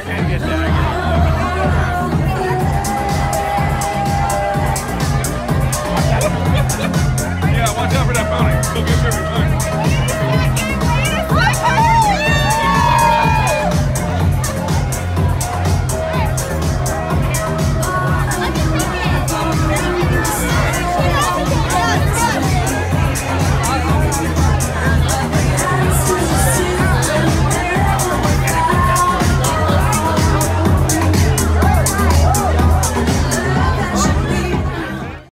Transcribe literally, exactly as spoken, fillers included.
can't get that. Yeah, watch out for that fountain. Go get service.